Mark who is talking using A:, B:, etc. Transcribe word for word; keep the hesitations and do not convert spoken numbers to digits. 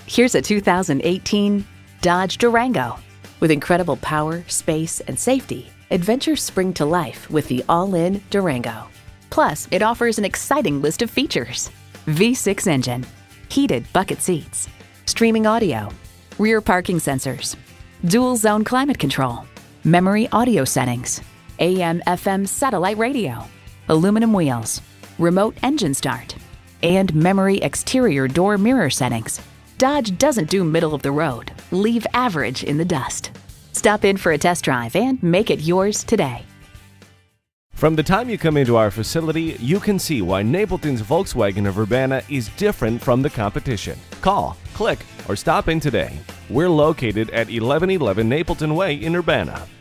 A: Here's a two thousand eighteen Dodge Durango. With incredible power, space, and safety, adventures spring to life with the all-in Durango. Plus, it offers an exciting list of features. V six engine, heated bucket seats, streaming audio, rear parking sensors, dual zone climate control, memory audio settings, A M F M satellite radio, aluminum wheels, remote engine start, and memory exterior door mirror settings. Dodge doesn't do middle of the road. Leave average in the dust. Stop in for a test drive and make it yours today.
B: From the time you come into our facility, you can see why Napleton's Volkswagen of Urbana is different from the competition. Call, click, or stop in today. We're located at eleven eleven Napleton Way in Urbana.